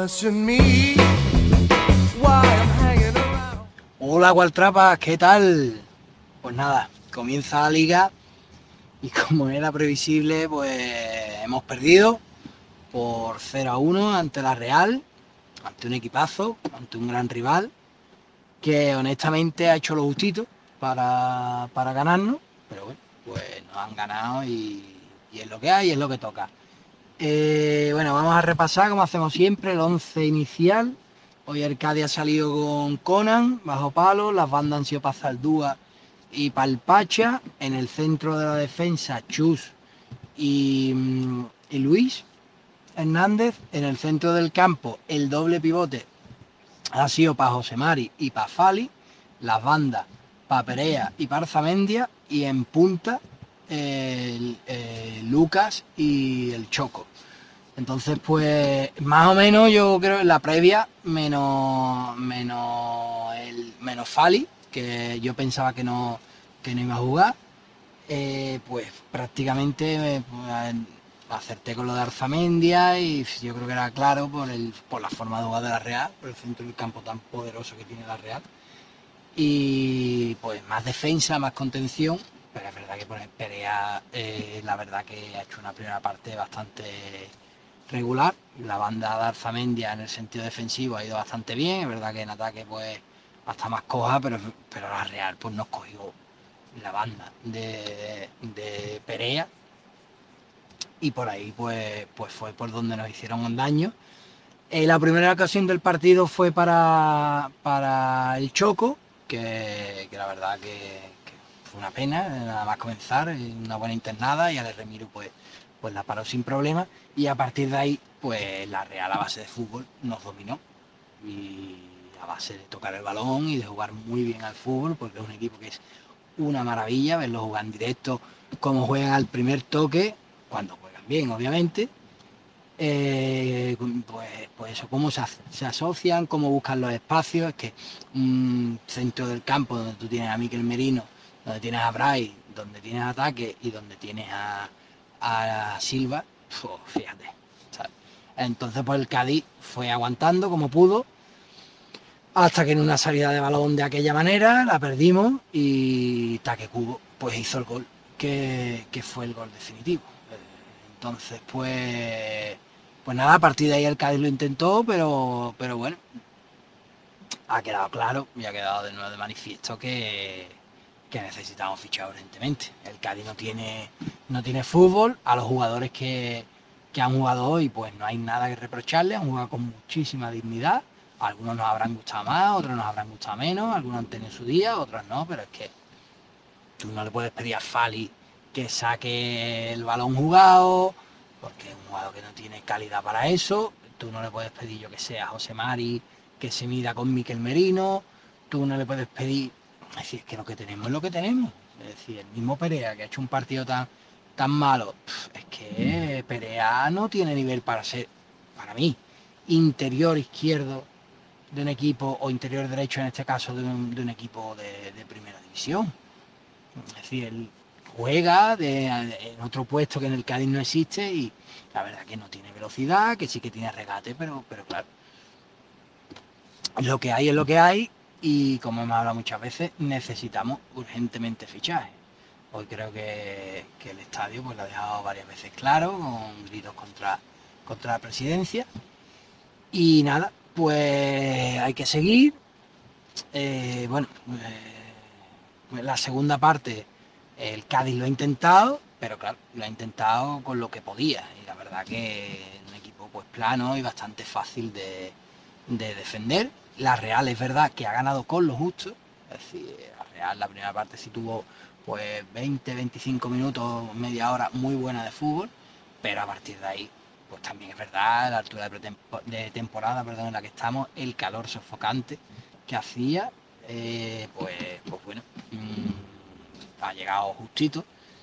question me why I'm hanging around. Hola Gualtrapas, ¿qué tal? Pues nada, comienza la liga y como era previsible, pues hemos perdido por 0-1 ante la Real, ante un equipazo, ante un gran rival, que honestamente ha hecho lo justito para ganarnos, pero bueno, pues nos han ganado y es lo que hay, es lo que toca. Bueno, vamos a repasar, como hacemos siempre, el 11 inicial. Hoy el Cádiz ha salido con Conan, bajo palo, las bandas han sido Pazaldúa y Palpacha. En el centro de la defensa, Chus y Luis Hernández. En el centro del campo, el doble pivote ha sido para José Mari y para Fali. Las bandas para Perea y para Arzamendia. Y en punta, Lucas y el Choco. Entonces, pues, más o menos yo creo en la previa, menos Fali, que yo pensaba que no iba a jugar, pues prácticamente pues, acerté con lo de Arzamendia y yo creo que era claro por la forma de jugar de la Real, por el centro del campo tan poderoso que tiene la Real. Y pues más defensa, más contención, pero es verdad que poner Perea, la verdad que ha hecho una primera parte bastante regular. La banda de Arzamendia en el sentido defensivo ha ido bastante bien, es verdad que en ataque pues hasta más coja, pero la Real pues nos cogió la banda de Perea y por ahí pues fue por donde nos hicieron un daño. La primera ocasión del partido fue para el Choco, que la verdad que fue una pena, nada más comenzar, una buena internada y Ale Remiro pues la paró sin problema y a partir de ahí pues la Real a base de fútbol nos dominó y a base de tocar el balón y de jugar muy bien al fútbol, porque es un equipo que es una maravilla verlo jugar en directo, cómo juegan al primer toque, cuando juegan bien obviamente, pues eso, cómo se asocian, cómo buscan los espacios. Es que un centro del campo donde tú tienes a Mikel Merino, donde tienes a Bray, donde tienes ataque y donde tienes a Silva, pues, fíjate, ¿sabes? Entonces pues el Cádiz fue aguantando como pudo, hasta que en una salida de balón de aquella manera la perdimos y Taque Cubo pues hizo el gol, que fue el gol definitivo. Entonces pues nada, a partir de ahí el Cádiz lo intentó, pero bueno, ha quedado claro y ha quedado de nuevo de manifiesto que necesitamos fichar urgentemente. El Cádiz no tiene fútbol, a los jugadores que han jugado hoy pues no hay nada que reprocharles, han jugado con muchísima dignidad. Algunos nos habrán gustado más, otros nos habrán gustado menos, algunos han tenido su día, otros no, pero es que tú no le puedes pedir a Fali que saque el balón jugado, porque es un jugador que no tiene calidad para eso. Tú no le puedes pedir, yo que sé, a José Mari que se mida con Mikel Merino. Tú no le puedes pedir. Es decir, es que lo que tenemos es lo que tenemos. Es decir, el mismo Perea, que ha hecho un partido tan malo, es que Perea no tiene nivel para ser, para mí, interior izquierdo de un equipo, o interior derecho en este caso, de un equipo de primera división. Es decir, él juega en otro puesto que en el Cádiz no existe y la verdad que no tiene velocidad, que sí que tiene regate, pero claro, lo que hay es lo que hay y como hemos hablado muchas veces, necesitamos urgentemente fichajes. Hoy creo que el estadio pues lo ha dejado varias veces claro, con gritos contra la presidencia. Y nada, pues hay que seguir. Bueno, la segunda parte el Cádiz lo ha intentado, pero claro, lo ha intentado con lo que podía. Y la verdad que es un equipo pues plano y bastante fácil de defender. La Real es verdad que ha ganado con lo justo. Es decir, la Real la primera parte sí tuvo pues 20-25 minutos, media hora muy buena de fútbol, pero a partir de ahí pues también es verdad, la altura de temporada, perdón, en la que estamos, el calor sofocante que hacía, pues bueno, ha llegado justito.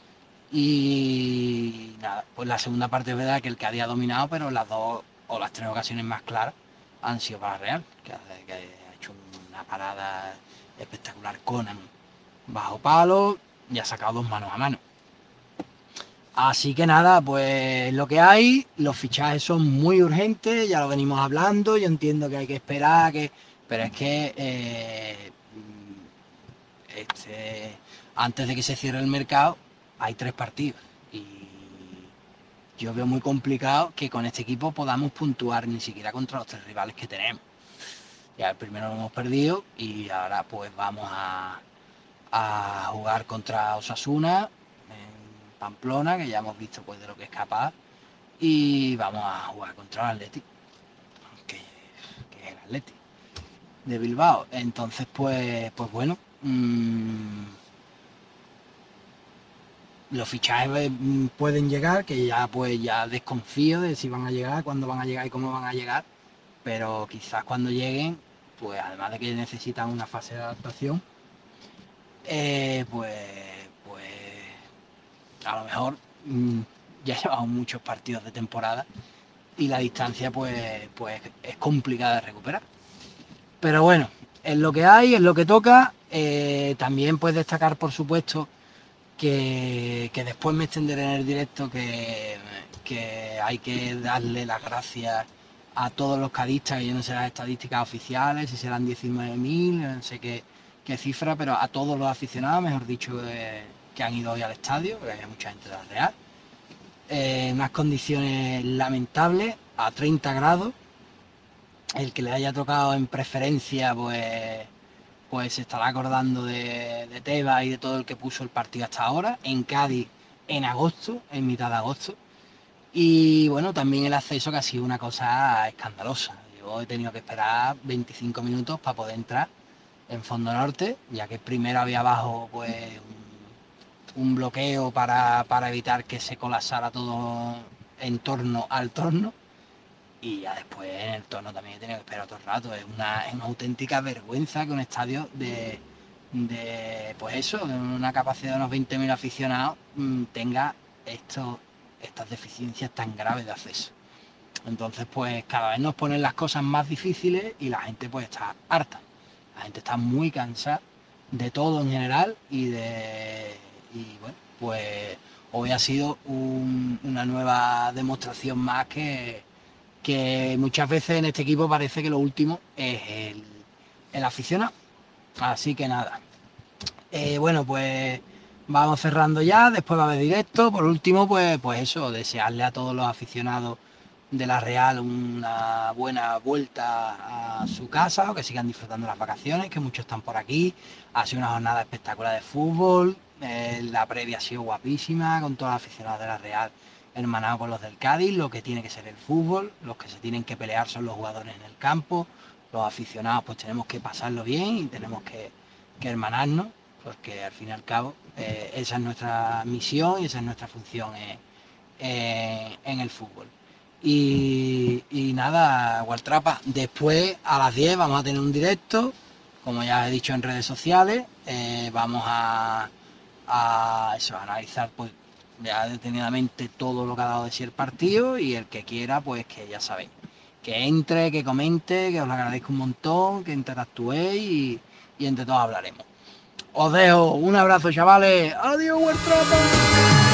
Y nada, pues la segunda parte es verdad que el Cádiz ha dominado, pero las dos o las tres ocasiones más claras han sido para Real, que ha hecho una parada espectacular Conan bajo palo y ha sacado dos manos a mano. Así que nada, pues lo que hay, los fichajes son muy urgentes, ya lo venimos hablando, yo entiendo que hay que esperar, pero es que antes de que se cierre el mercado hay 3 partidos y yo veo muy complicado que con este equipo podamos puntuar ni siquiera contra los 3 rivales que tenemos. Ya el primero lo hemos perdido y ahora pues vamos a jugar contra Osasuna en Pamplona, que ya hemos visto pues de lo que es capaz, y vamos a jugar contra el Atleti, que es el Atleti de Bilbao. Entonces pues bueno, los fichajes pueden llegar, que ya pues ya desconfío de si van a llegar, cuándo van a llegar y cómo van a llegar, pero quizás cuando lleguen, pues además de que necesitan una fase de adaptación, pues a lo mejor ya llevamos muchos partidos de temporada y la distancia pues es complicada de recuperar. Pero bueno, es lo que hay, es lo que toca. También puedes destacar, por supuesto, que después me extenderé en el directo que hay que darle las gracias a todos los cadistas, que yo no sé las estadísticas oficiales, si serán 19.000, no sé qué cifra, pero a todos los aficionados, mejor dicho, que han ido hoy al estadio, porque hay mucha gente de la Real, en unas condiciones lamentables, a 30 grados, el que le haya tocado en preferencia, pues se estará acordando de Tebas y de todo el que puso el partido hasta ahora, en Cádiz en agosto, en mitad de agosto. Y bueno, también el acceso, que ha sido una cosa escandalosa. Yo he tenido que esperar 25 minutos para poder entrar en Fondo Norte, ya que primero había abajo pues un bloqueo para evitar que se colapsara todo en torno al torno. Y ya después en el torno también he tenido que esperar todo el rato. Es una auténtica vergüenza que un estadio pues eso, de una capacidad de unos 20.000 aficionados, tenga estas deficiencias tan graves de acceso. Entonces pues cada vez nos ponen las cosas más difíciles y la gente pues está harta. La gente está muy cansada de todo en general y bueno, pues hoy ha sido una nueva demostración más que muchas veces en este equipo parece que lo último es el aficionado. Así que nada. Bueno, pues vamos cerrando ya, después va a haber directo. Por último, pues eso, desearle a todos los aficionados de la Real una buena vuelta a su casa, o que sigan disfrutando las vacaciones, que muchos están por aquí. Ha sido una jornada espectacular de fútbol, la previa ha sido guapísima, con todos los aficionados de la Real hermanados con los del Cádiz, lo que tiene que ser el fútbol, los que se tienen que pelear son los jugadores en el campo, los aficionados pues tenemos que pasarlo bien y tenemos que hermanarnos, porque al fin y al cabo esa es nuestra misión y esa es nuestra función en el fútbol. Y nada, Gualtrapa, después a las 10 vamos a tener un directo, como ya he dicho en redes sociales, vamos a analizar pues ya detenidamente todo lo que ha dado de sí el partido, y el que quiera pues que ya sabéis, que entre, que comente, que os lo agradezco un montón, que interactuéis y entre todos hablaremos. Os dejo un abrazo, chavales. Adiós, Gualtrapa.